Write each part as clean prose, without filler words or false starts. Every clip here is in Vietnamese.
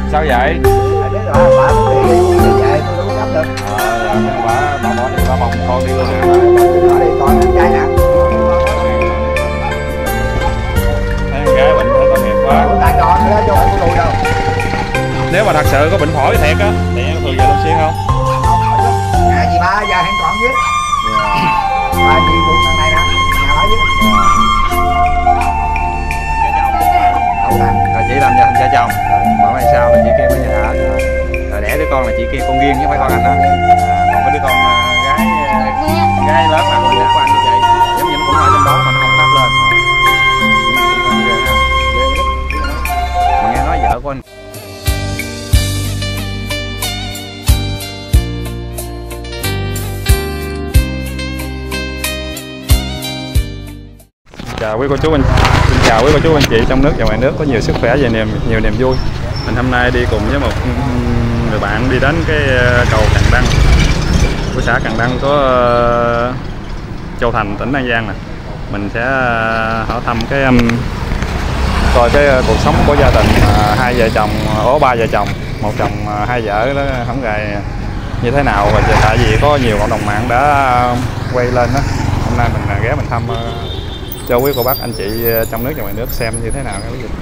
Sao vậy? Biết rồi, bà muốn đi về tôi đâu có cấm được. Bà bỏ đi, bà bồng con đi luôn nè. Nó đi con anh trai nè. Thấy con gái bệnh nó tội nghiệp quá. Tại con đó chứ không có tôi đâu. Nếu mà thật sự có bệnh phổi thiệt á thì em thường về Long Xuyên không? Nhà gì ba giờ hẹn còn với. Ba chị cũng thằng này nè, nhà bà với. Rồi chị làm cho cha chồng, bảo mày sao là chị kia mới hả? Rồi đẻ đứa con là chị kia con riêng chứ không phải con anh đó. Còn có đứa con gái lớn là con của anh với chị, giống như nó cũng ở trong đó mà nó không phát lên. Mà nghe nói vợ của anh. Chào quý cô chú anh, xin chào quý cô chú anh chị trong nước và ngoài nước, có nhiều sức khỏe và nhiều niềm vui. Mình hôm nay đi cùng với một người bạn đi đến cái cầu Càng Đăng của xã Càng Đăng của Châu Thành, tỉnh An Giang nè. Mình sẽ hỏi thăm cái coi cái cuộc sống của gia đình hai vợ chồng, ba vợ chồng, một chồng hai vợ đó không gầy như thế nào, và tại vì có nhiều cộng đồng mạng đã quay lên đó. Hôm nay mình ghé mình thăm cho quý cô bác anh chị trong nước và ngoài nước xem như thế nào các quý vị.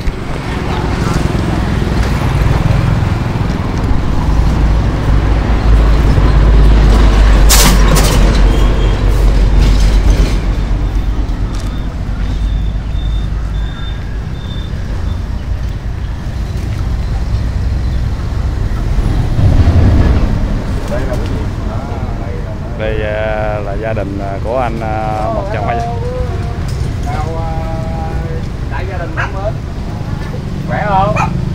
Đây là gia đình của anh, một chồng hai vợ. Đại gia đình cũng mới. Khỏe không?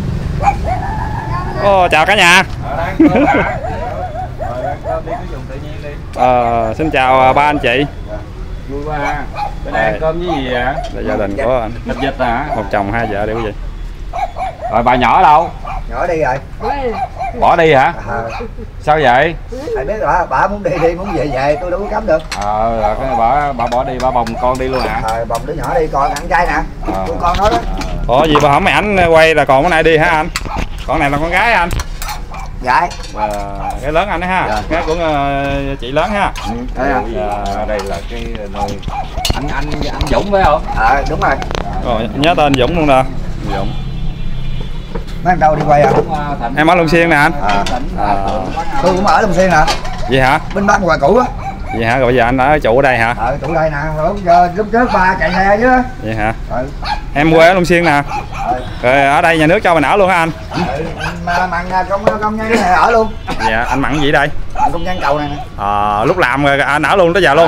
Chào cả nhà. Đang cơm hả? Đang cơm đi, cứ dùng tự nhiên đi. Xin chào ba anh chị. Vui quá ha. Bữa nay ăn cơm với gì vậy? Là gia đình của anh. Thịt vịt hả? Một chồng hai vợ đi quý vị. Rồi bà nhỏ đâu? Nhỏ đi rồi. Bỏ đi hả? Sao vậy? Thầy biết rồi, bà muốn đi đi, muốn về tôi đâu có cấm được. Rồi cái bà bỏ đi, bà bồng con đi luôn hả? Bồng đứa nhỏ đi, con ăn trai nè. Con nói đó. Ủa gì bà hỏi mày ảnh quay là còn cái này đi hả anh? Con này là con gái anh? Gái. Cái lớn anh đó ha. Dạ. Cái của chị lớn ha. Đây là cái nơi anh Dũng phải không? Đúng rồi. Rồi nhớ tên Dũng luôn nè. Dũng. Mấy anh đâu đi quay à? Em ở Long Xuyên nè anh. Tôi cũng ở Long Xuyên nè. Gì hả? Bên bán quà cũ á. Vậy hả? Rồi bây giờ anh ở trụ ở đây hả? Trụ đây nè. Lúc trước ba chạy xe chứ. Vậy hả? Em quê ở Long Xuyên nè. Rồi ở đây nhà nước cho mình ở luôn hả anh? Mà mặn công nhân này ở luôn. Dạ, anh mặn gì đây? Công nhân cầu này nè. Lúc làm rồi anh ở luôn tới giờ luôn.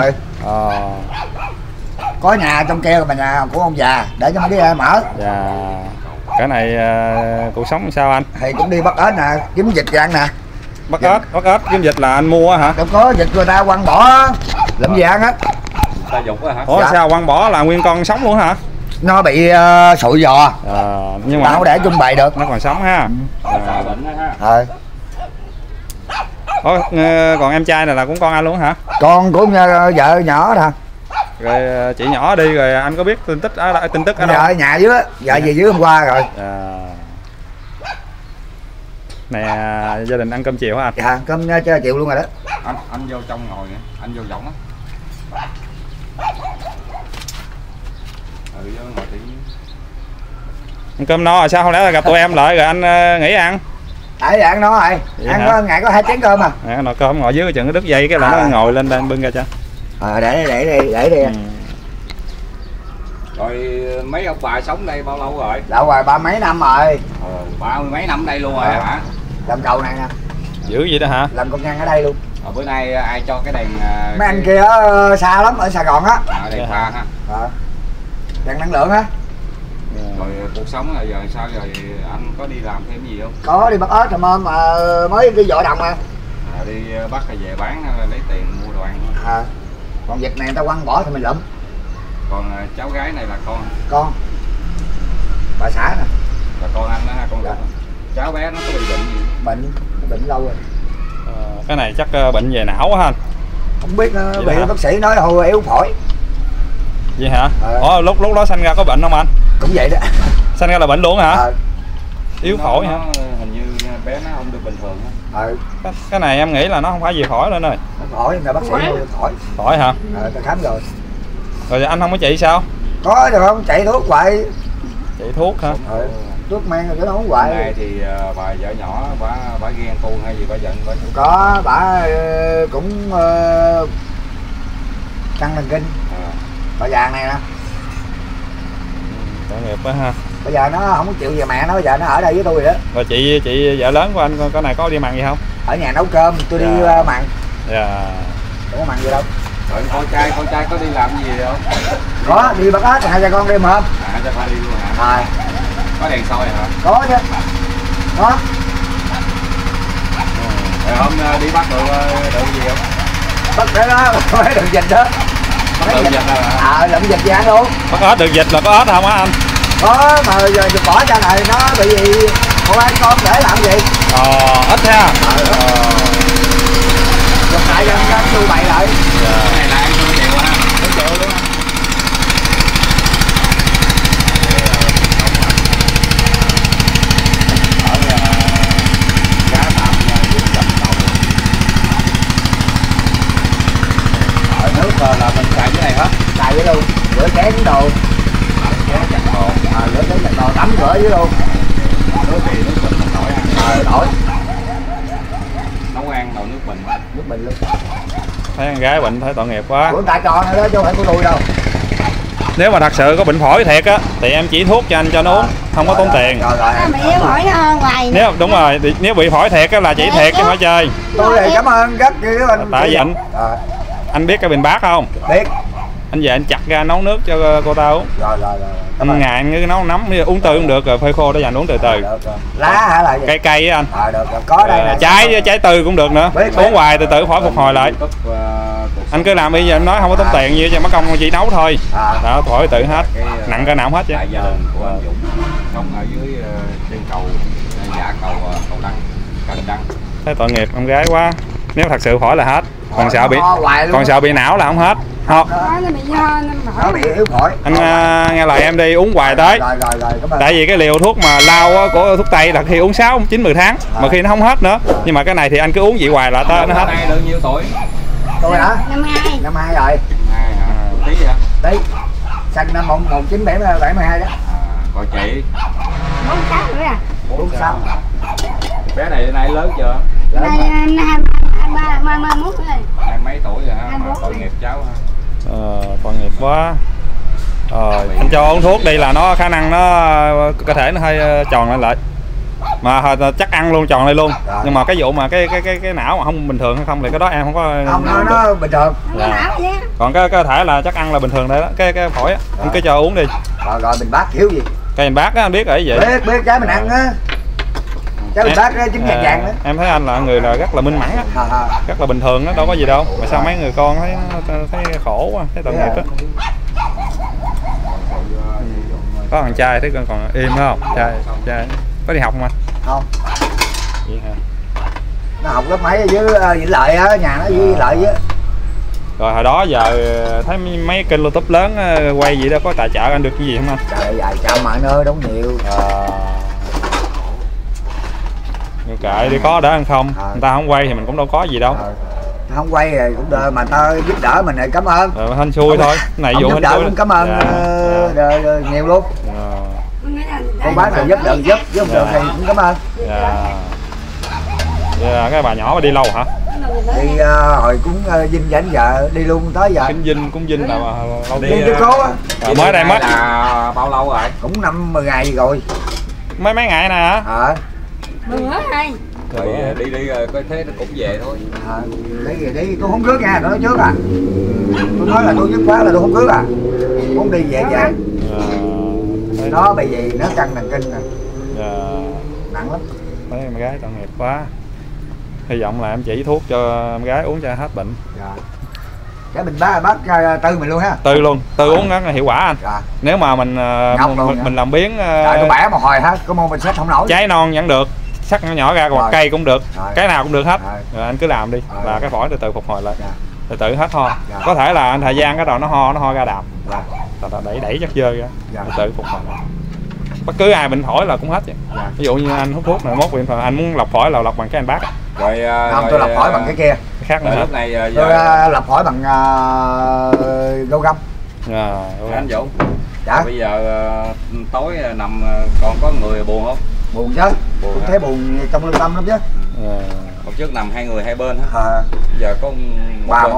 Có nhà trong kia mà nhà của ông già để cho mấy đứa em ở. Dạ. Cái này cuộc sống sao anh? Thì cũng đi bắt ếch nè, kiếm vịt cho ăn nè. Bắt ếch kiếm vịt là anh mua hả? Đâu có vịt người ta quăng bỏ làm gì ăn á. Ta dục á hả? Ủa dạ. Sao quăng bỏ là nguyên con sống luôn hả? Nó bị sụi giò. Nhưng mà không để trung bày được. Nó còn sống ha. Bệnh ha. Còn em trai này là cũng con anh luôn hả? Con của vợ nhỏ nè. Rồi chị nhỏ đi rồi anh có biết tin tức ở đâu? Vợ nhà dưới, vợ về dưới hôm qua rồi. Nè, gia đình ăn cơm chiều hả anh? Dạ, cơm cho chiều luôn rồi đó. Anh vô trong ngồi nè, anh vô rộng á. Vô ngồi tự nhiên. Ăn cơm no rồi sao không lẽ là gặp tụi em lại rồi anh nghỉ ăn? Tại ăn nó rồi. Vậy ăn có ngày có 2 chén cơm à. Nồi cơm ngồi dưới chừng cái đứt dây cái là nó ngồi lên đây bưng ra cho. Để đi. Rồi mấy ông bà sống đây bao lâu rồi? Lâu rồi, 30 mấy năm rồi. 30 mấy năm đây luôn rồi hả? Làm cầu này nè. Dữ vậy đó hả? Làm công nhân ở đây luôn. Bữa nay ai cho cái đèn? Mấy anh kia xa lắm, ở Sài Gòn á. Đèn pha ha. Đèn năng lượng á. Rồi cuộc sống là giờ sao rồi, anh có đi làm thêm gì không? Có đi bắt ếch rồi mà mới đi dội đồng à. Đi bắt rồi về bán lấy tiền mua đồ ăn. Còn vịt này người ta quăng bỏ thì mình lụm. Còn cháu gái này là con bà xã nè. Là con anh đó ha, con ruột. Cháu bé nó có bị bệnh gì? Bệnh lâu rồi. Cái này chắc bệnh về não quá ha anh. Không biết bị bác sĩ nói hồi yếu phổi. Vậy hả? Lúc đó sanh ra có bệnh không anh? Cũng vậy đó. Sanh ra là bệnh luôn hả? Yếu phổi hả? Hình như bé nó không được bình thường á. Cái này em nghĩ là nó không phải gì khỏi lên ơi. Nó khỏi người bác sĩ khỏi. Khỏi hả? Ta khám rồi. Rồi anh không có trị sao? Có được không? Chạy thuốc hoài. Trị thuốc hả? Thuốc men rồi chứ nó uống hoài. Này thì bà vợ nhỏ bà ghen tuông hay gì bà giận bà? Có, bà cũng căng thần kinh. Bà vàng này nè. Tội nghiệp quá ha. Bây giờ nó không có chịu về mẹ nó, bây giờ nó ở đây với tôi rồi đó. Rồi chị vợ lớn của anh cái này có đi mặn gì không? Ở nhà nấu cơm, tôi đi mặn. Dạ. Không có mặn gì đâu. Rồi con trai có đi làm gì không? Có, đi bắt ếch, hai cha con đêm hôm. Cho ba đi luôn hả? Có đèn soi hả? Có chứ. Có. Rồi hôm đi bắt được gì không? Bắt cái đó, mấy đường dịch đó. Bắt được dịch hả? Làm dịch gì ăn luôn. Bắt ếch được dịch là có ếch không á anh? Có, mà giờ bỏ ra này nó bị gì? Con ăn con để làm gì? Ếch ha. Rồi tại dân nó tu bày lại. Cái này là ăn cho nhiều ha. Nó chịu luôn. Nước là mình xài cái này hết. Xài với luôn, rửa chén đồ. Rửa chén chặt đồ, tắm rửa với luôn. Nước thì nước bình mình đổi ăn. Đổi. Nấu ăn đồ nước bình. Nước bình luôn. Thấy con gái bệnh thấy tội nghiệp quá. Của người ta cho nữa đó chứ không phải của tôi đâu. Nếu mà thật sự có bệnh phổi thiệt á thì em chỉ thuốc cho anh cho nó uống, không có tốn tiền. Bị phổi nó hơn hoài. Nếu đúng rồi, nếu bị phổi thiệt á là chỉ thiệt chứ không phải chơi. Tôi thì cảm ơn rất nhiều anh. Tại vì anh biết cái bình bát không? Biết. Anh về anh chặt ra nấu nước cho cô ta uống. Rồi. Anh ngày anh cứ nấu nấm uống từ cũng được, rồi phơi khô để dành uống từ từ. Lá hả là gì? Cây á anh. Được rồi. Có đây trái từ cũng được nữa. Uống hoài từ từ phổi phục hồi lại. Anh cứ làm bây giờ anh nói không có tốn tiền gì cho mất công chỉ nấu thôi. Đó, phổi tự hết. Nặng cái nào hết chứ. Tại gia đình của anh Dũng sống ở dưới trên cầu cầu Đăng, Cần Đăng. Thấy tội nghiệp con gái quá. Nếu thật sự phổi là hết. Còn sợ bị não là không hết. Không. Nó bị yếu phổi. Anh nghe lời em đi uống hoài tới. Rồi, tại vì cái liều thuốc mà lao của thuốc tây là khi uống 6, 9, 10 tháng mà khi nó không hết nữa. Nhưng mà cái này thì anh cứ uống vậy hoài là tới nó hết. Năm nay được nhiêu tuổi? Tôi hả? Năm 2 rồi. Tí hả? Tí. Sinh năm 1972 đó. Còn chị? 46 nữa à? 46. Bé này nay lớn chưa? Nay 31 rồi. Hai mấy tuổi rồi ha? Tội nghiệp cháu ha. Tội nghiệp quá. Anh cho uống thuốc đi là nó khả năng nó cơ thể nó hơi tròn lại mà chắc ăn luôn, tròn lại luôn. Nhưng mà cái vụ mà cái não mà không bình thường hay không thì cái đó em không có. Không, nó bình thường. Còn cái cơ thể là chắc ăn là bình thường đấy đó. Cái phổi á anh cứ cho uống đi. Rồi bình bát thiếu gì? Cây bình bát á anh biết rồi vậy. Biết trái mình ăn á. Trái bình bát á trứng vàng đó. Em thấy anh là người là rất là minh mẫn á. Rất là bình thường á, đâu có gì đâu. Mà sao mấy người con thấy khổ quá, thấy tội nghiệp á. Có thằng trai thấy còn im không? Trai có đi học không anh? Không. Vậy hả? Nó học lớp mấy với Vĩnh Lợi á, nhà nó với Lợi á. Rồi hồi đó giờ thấy mấy kênh YouTube lớn quay gì đó có tài trợ anh được cái gì không anh? Trời ơi, chào mọi nơi đóng nhiều. Nhưng kệ đi, có đỡ ăn không? Người ta không quay thì mình cũng đâu có gì đâu. Không quay rồi cũng đợi mà ta giúp đỡ mình thì cảm ơn. Rồi hên xui thôi. Này vụ hên xui. Cảm ơn nhiều luôn. Cô bác nào giúp được thì cũng cảm ơn. Cái bà nhỏ mà đi lâu hả? Đi hồi cũng dinh đến giờ đi luôn tới giờ. Cũng dinh là lâu đi với cố á. Mới đây mất. Là bao lâu rồi? Cũng 5-10 ngày rồi. Mấy ngày nè hả? Bữa này. Rồi đi rồi coi thế nó cũng về thôi. Đi tôi không rước nha, tôi nói trước à. Tôi nói là tôi dứt quá là tôi không rước à. Muốn đi về về. Nó bị gì nó căng thần kinh nè. Nặng lắm. Thấy em gái tội nghiệp quá. Hy vọng là em chỉ thuốc cho em gái uống cho hết bệnh. Cái bình bát tư mình luôn ha. Tư luôn, uống nó hiệu quả anh. Nếu mà mình làm biến tôi bẻ một hồi ha, có môn mình xách không nổi. Trái non vẫn được, sắc nhỏ ra hoặc cây cũng được, cái nào cũng được hết. Rồi anh cứ làm đi là cái phổi từ từ phục hồi lại. Từ từ hết ho. Có thể là thời gian cái đầu nó ho ra đàm. Đẩy chất dơ ra. Từ từ phục hồi lại. bất cứ ai bệnh phổi là cũng hết vậy. Dạ. Ví dụ như anh hút thuốc này mốt bệnh phổi, anh muốn lọc phổi là lọc bằng cái anh bác. Rồi Không, tôi lọc phổi bằng cái kia. Cái khác nữa rồi hả? lúc này Tôi lọc phổi bằng gâu găm. anh Vũ. Dạ. Bây giờ tối nằm còn có người buồn không? Buồn chứ. Buồn Tôi hả? thấy buồn trong lương tâm lắm chứ. Hôm trước nằm hai người hai bên hả? À, Bây giờ có bà bên. một.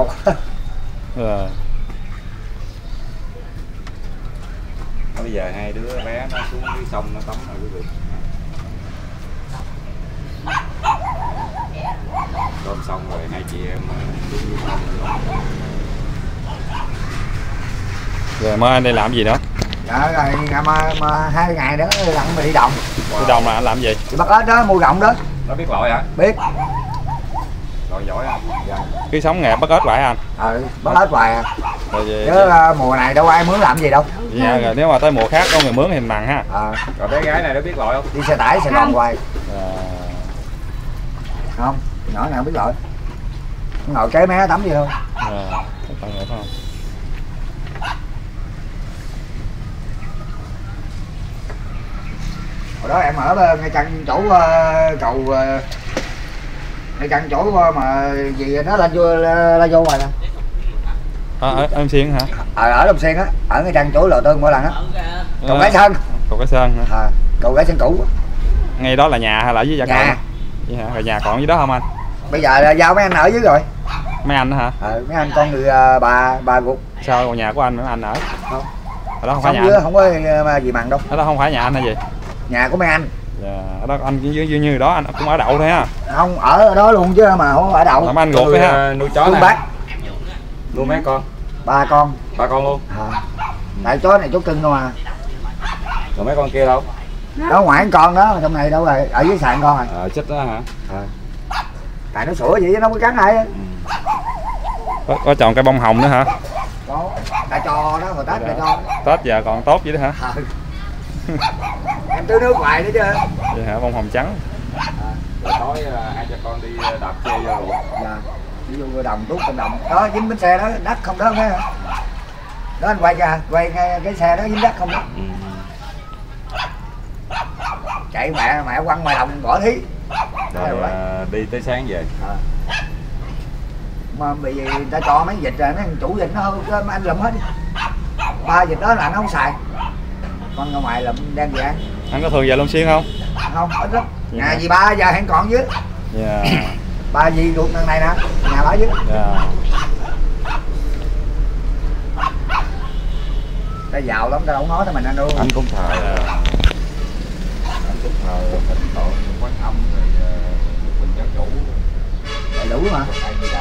Bây giờ hai đứa bé nó xuống dưới sông nó tắm rồi quý vị. Tôm xong rồi hai chị em xuống dưới sông rồi. Rồi mai anh đi làm gì nữa? Dạ rồi mà 2 ngày nữa lặn mà đi đồng. Đi đồng là anh làm gì? Thì bắt ếch đó, mua gọng đó. Nó biết lội hả? Biết. Lội giỏi hả? Dạ. Cái sống nghề bắt ếch vậy anh? Bắt ếch hoài à. Rồi vậy, Chứ mùa này đâu ai mướn làm gì đâu. dạ, rồi nếu mà tới mùa khác có người mướn thì mình mặn ha. Rồi bé gái này nó biết lội không? Đi xe tải Sài Gòn hoài. À, Không, nhỏ nào biết lội. Ngồi kế mé tắm gì thôi. phải không? Hồi đó em ở ngay chân chỗ cầu ngay chân chỗ mà gì nó lên vô rồi nè. Em Xuyên hả? Ở Long Xuyên á, ở ngay chân chỗ Lò Tương mỗi lần á. Cầu Cái Sơn. Cầu Cái Sơn hả? Cầu Cái Sơn cũ. Ngay đó là nhà hay là ở dưới Gia Cầu? Nhà. Vậy hả? Rồi nhà còn dưới đó không anh? Bây giờ là giao mấy anh ở dưới rồi. Mấy anh đó hả? Mấy anh con người bà gục. Sao còn nhà của anh anh ở? Không. Ở đó không phải nhà dưới anh. không có gì mặn đâu. Ở đó không phải nhà anh hay gì? Nhà của mấy anh. Dạ, ở đó anh như đó anh cũng ở đậu thôi ha. Không, ở đó luôn chứ mà không ở đậu. Làm anh gục đấy ha. Nuôi chó này. Bác. Nuôi mấy con? 3 con. 3 con luôn. Tại chó này chó cưng thôi mà. Rồi mấy con kia đâu? Đó ngoài con đó, trong này đâu rồi, ở dưới sàn con rồi. Chết đó hả? Tại nó sủa vậy chứ nó có cắn ai á. Có tròn cây bông hồng nữa hả? Có, đã cho đó, hồi Tết đã cho. Tết giờ còn tốt vậy đó hả? Em tưới nước hoài nữa chứ. Vậy hả, bông hồng trắng. Rồi tối hai cha con đi đạp xe vô ruộng. Dạ, ví dụ đồng tuốt trong đồng. Đó, dính bánh xe đó, đất không đó nghe. Đó anh quay ra, quay ngay cái xe đó dính đất không đó. Chạy mẹ quăng ngoài đồng bỏ thí. Rồi đi tới sáng về. Mà bị người ta cho mấy vịt rồi, mấy chủ vịt nó mấy anh lụm hết đi. 3 vịt đó là nó không xài. Con ra ngoài lụm đem về ăn. Anh có thường về Long Xuyên không? Không, ít lắm. Nhà dì ba giờ hẹn còn dưới. Dạ. Ba dì ruột đằng này nè, nhà bà dưới. Dạ. Ta giàu lắm, ta đâu nói tới mình anh đâu. Anh cũng thờ hình tội Quán Âm rồi Bình Giáo Chủ. Đầy đủ mà.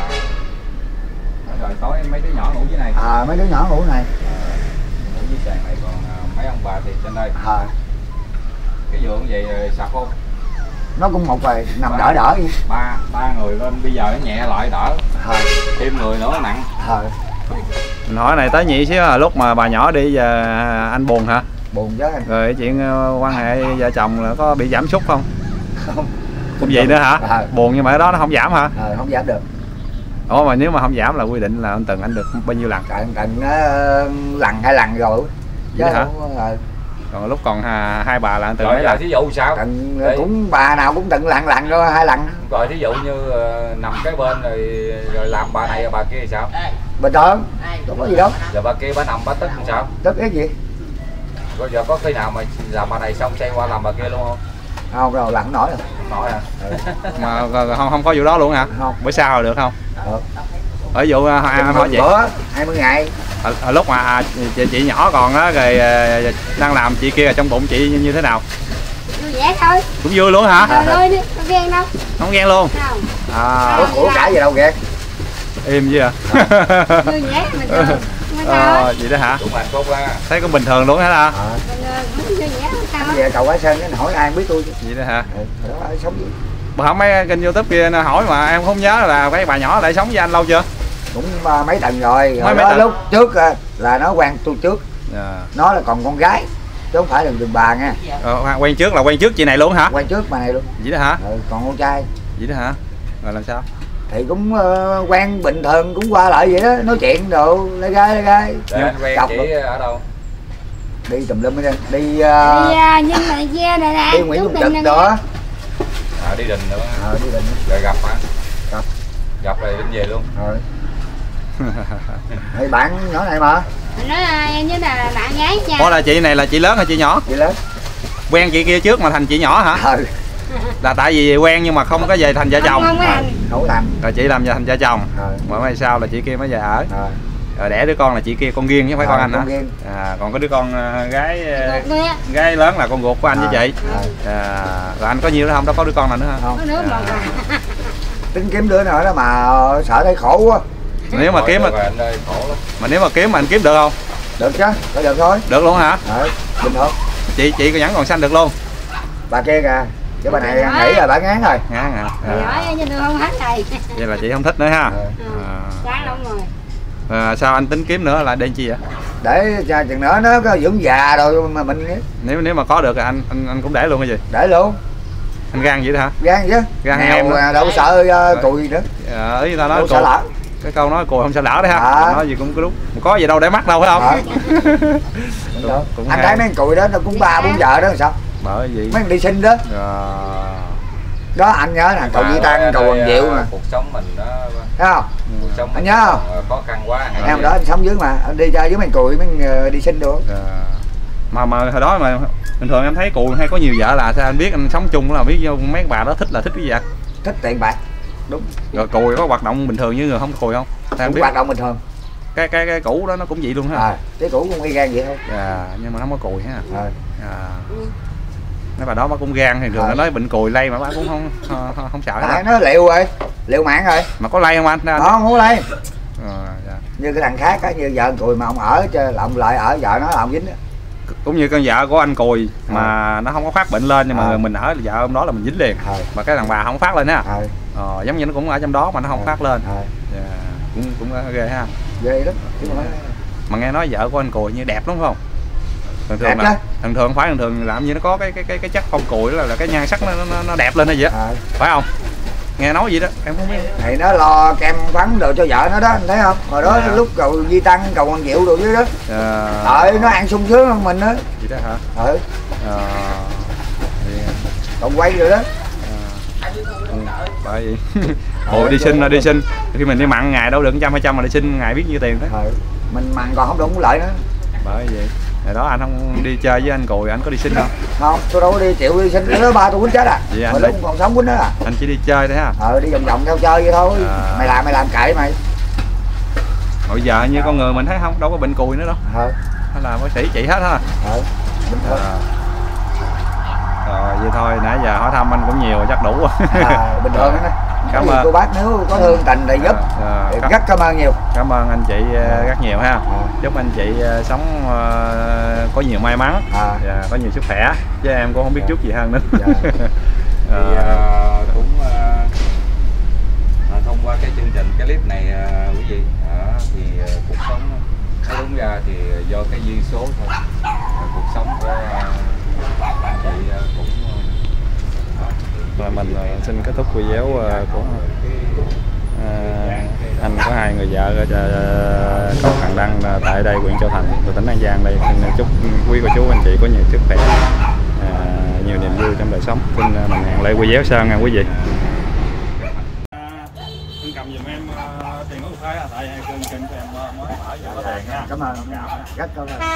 Rồi tối mấy đứa nhỏ ngủ dưới này. Mấy đứa nhỏ ngủ này. Ngủ dưới sàn này, còn mấy ông bà thì trên đây. Cái giường vậy sạp không? Nó cũng một rồi, nằm đỡ đi. Ba người lên bây giờ nó nhẹ lại đỡ. Thêm người nữa nó nặng. Mình hỏi này tới nhị xíu là lúc mà bà nhỏ đi giờ anh buồn hả? Buồn chứ anh. Rồi chuyện quan hệ vợ chồng là có bị giảm sút không? Không. Cũng vậy nữa hả? Buồn nhưng mà ở đó nó không giảm hả? Không giảm được. Ủa mà nếu mà không giảm là quy định là anh Từng anh được bao nhiêu lần? Cần lần 2 lần rồi. Vậy hả? Còn lúc còn hai bà là anh Từng mấy lần? Thí dụ sao? Cũng bà nào cũng từng lần rồi 2 lần. Rồi thí dụ như nằm cái bên rồi làm bà này bà kia thì sao? Bình thường, không có gì đâu. Giờ bà kia bà nằm bà tức làm sao? Tức cái gì? Rồi giờ có khi nào mà làm bà này xong xoay qua làm bà kia luôn không? Không, rồi lặn nổi rồi. Nổi hả? Mà không có vụ đó luôn hả? Không. Bữa sau rồi được không? Được. Ở vụ em hỏi chị. 20 ngày. Ở lúc mà chị nhỏ còn á rồi đang làm chị kia trong bụng chị như thế nào? Vui vẻ thôi. Cũng vui luôn hả? Thôi đi, không ghen đâu. Không ghen luôn. Không. Ủa cả gì đâu ghét. Im chứ à? Vui vẻ mình thường. Vậy đó hả? Cũng hạnh phúc á. Thấy cũng bình thường luôn hết hả? Vui vẻ sao? Về cầu Cái Sơn cái hỏi ai biết tôi chứ. Vậy đó hả? Đó, sống gì? Bữa hổm mấy kênh YouTube kia hỏi mà em không nhớ là cái bà nhỏ lại sống với anh lâu chưa? Cũng mấy tầng rồi. Mấy Đó, tầng? lúc trước là nó quen tôi trước. À. Nó là còn con gái chứ không phải là đường bà nha. Quen trước là quen trước chị này luôn hả? Quen trước bà này luôn. Vậy đó hả? Còn con trai. Vậy đó hả? Rồi làm sao? Thì cũng quen bình thường, cũng qua lại vậy đó, nói chuyện đồ lê gai. Để anh quen Chọc chị được. ở đâu? đi tùm lum đi nhưng mà kia này nè đi Nguyễn Công Trực đó. Đi Đình nữa. Đi Đình Rồi gặp hả? Gặp rồi đến về luôn. Thì bạn nhỏ này mà nó em với là bạn gái nha. Ủa là chị này là chị lớn hay chị nhỏ? chị lớn. Quen chị kia trước mà thành chị nhỏ hả? Là tại vì quen nhưng mà không có về thành vợ chồng. Không làm. Rồi chị làm thành vợ chồng. Mà mai sau là chị kia mới về ở. Rồi đẻ đứa con là chị kia con riêng chứ không phải con anh hả? Còn có đứa con gái lớn là con ruột của anh với chị. Rồi anh có nhiêu nữa không? Đâu có đứa con nào nữa không? Tính kiếm đứa nữa đó mà sợ thấy khổ quá. Nếu mà kiếm nếu mà kiếm mà anh kiếm được không? Được chứ, phải được thôi. Được luôn hả? Bình thường. Chị vẫn còn xanh được luôn. Bà kia kìa, chứ bà này nghĩ là bà ngán rồi. Ngán hả? Không hết rồi. Vậy là chị không thích nữa ha. Chán lắm rồi. Sao anh tính kiếm nữa là để chi vậy? Để chừng nữa nó có dưỡng già rồi mà mình nếu mà có được thì anh cũng để luôn cái gì? để luôn. Anh gan vậy đó hả? Gan chứ. Gan em đâu sợ cùi nữa. Ý ta nói sợ lỡ. Cái câu nói cùi không sợ lỡ đấy ha. Nói gì cũng có đúng. Có gì đâu để mắt đâu phải không? Cũng anh thấy mấy cùi đó nó cũng 3-4 giờ đó là sao? Bởi vì mấy đi sinh đó. Đó anh nhớ nè, cầu Di Tăng, cầu Hoàng Diệu nè. Cuộc sống mình đó. Thấy không? Cuộc sống anh nhớ không? Khó khăn quá. Em đó anh sống dưới mà, anh đi chơi với mấy cùi mấy đi sinh được. Mà hồi đó mà bình thường em thấy cùi hay có nhiều vợ là sao anh biết anh sống chung là biết mấy bà đó thích là thích cái gì vậy? Thích tiền bạc. Đúng. Rồi cùi có hoạt động bình thường như người không cùi không? Em biết hoạt động bình thường. Cái cũ đó nó cũng vậy luôn ha. Cái cũ cũng y gan vậy thôi. Nhưng mà nó không có cùi ha. Mấy bà đó cũng gan thì thường nó nói bệnh cùi lây mà bà cũng không sợ hết. Nó liệu rồi, liệu mạng rồi. Mà có lây không anh? Không có lây. Như cái thằng khác á, như vợ cùi mà ông ở lộng lại ở vợ nó là ông dính đó. Cũng như con vợ của anh cùi mà nó không có phát bệnh lên nhưng mà mình ở vợ hôm đó là mình dính liền. Mà cái thằng bà không phát lên á. Giống như nó cũng ở trong đó mà nó không phát lên. Cũng ghê ha. Ghê lắm. Mà nghe nói vợ của anh cùi như đẹp lắm không? Thường phải làm gì nó có cái chất phong cùi đó là cái nhan sắc nó đẹp lên hay gì á. Phải không? Nghe nói gì đó em không biết. Thì nó lo kem phấn đồ cho vợ nó đó, anh thấy không? Hồi đó lúc cầu Di Tăng, cầu Hoàng Diệu đồ dưới đó. Nó ăn sung sướng hơn mình đó. Vậy đó hả? Còn quay rồi đó. Bởi vì ồ đi sinh khi mình đi mặn ngày đâu được 100-200 mà đi sinh ngày biết nhiêu tiền thế. Mình mặn còn không đủ cũng lợi nữa. Bởi vậy ngày đó anh không đi chơi với anh cùi anh có đi sinh không? Không, tôi đâu có đi chịu đi sinh, nó 3 tôi quýnh chết à. Hồi lúc còn sống quýnh đó à. Anh chỉ đi chơi thôi ha. Đi vòng vòng theo chơi vậy thôi. Mày làm kệ mày. Bây giờ như con người mình thấy không, đâu có bệnh cùi nữa đâu. Hay là bác sĩ trị hết ha. Rồi vậy thôi, nãy giờ hỏi thăm anh cũng nhiều chắc đủ rồi. Bình thường đó. Cảm ơn cô bác nếu có thương tình thì giúp. Rất cảm ơn nhiều. Cảm ơn anh chị rất nhiều ha. Chúc anh chị sống có nhiều may mắn và có nhiều sức khỏe. Chứ em cũng không biết chút gì hơn nữa. Cũng thông qua cái chương trình, cái clip này quý vị thì cuộc sống nói đúng ra thì do cái duyên số thôi. Cuộc sống của anh chị cũng và mình xin kết thúc video của anh có 2 người vợ ở cầu Càng Đăng tại đây huyện Châu Thành, tỉnh An Giang đây. Xin chúc quý cô chú anh chị có nhiều sức khỏe, nhiều niềm vui trong đời sống. Xin mình hẹn lại video sau nha quý vị. Anh cầm giùm em tiền của Thái tại kênh của em mới mở giờ có tiền nha. Cảm ơn. Rất cảm ơn.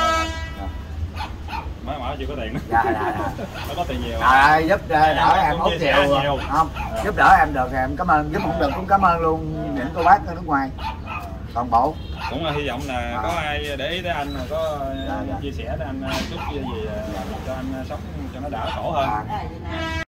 Mới mở chưa có tiền nữa. Nó có tiền nhiều. Giúp đỡ em hốt nhiều. Không, giúp đỡ em được thì em cảm ơn, giúp không được cũng cảm ơn luôn những cô bác ở nước ngoài. Toàn bộ. Cũng hy vọng là có ai để ý tới anh, có chia sẻ tới anh chút gì cho anh sống cho nó đỡ khổ hơn.